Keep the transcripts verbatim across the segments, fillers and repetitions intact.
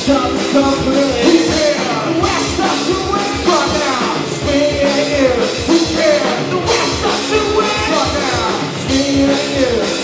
Shop's company. The West not to win right now. It's me and you. Who cares? The West not to win right now. It's me and you.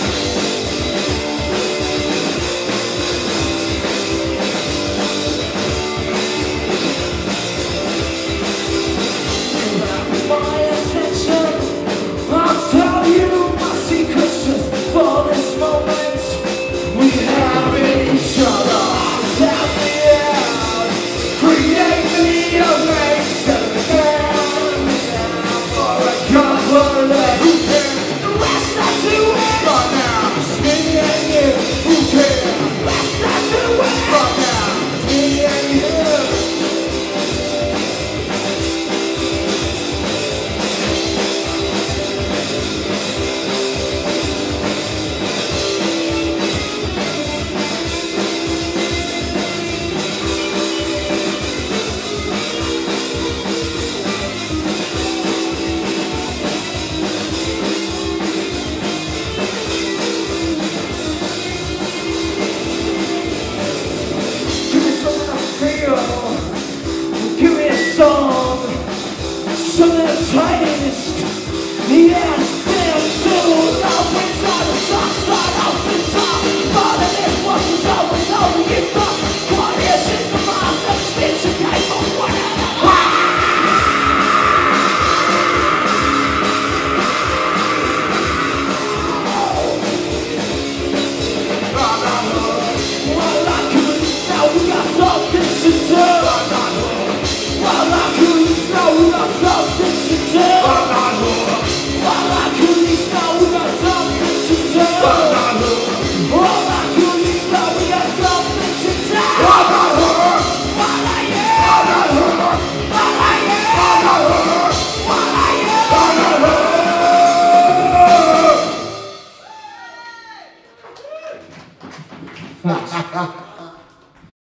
My attention, I'll tell you my secrets just for this moment. We have each other. Tell me out, create me a race and down for a couple of who cares? The West not to win right now. It's me and you. Who cares? The West not to win right now. It's me and you. Give me a song, something that's tightest.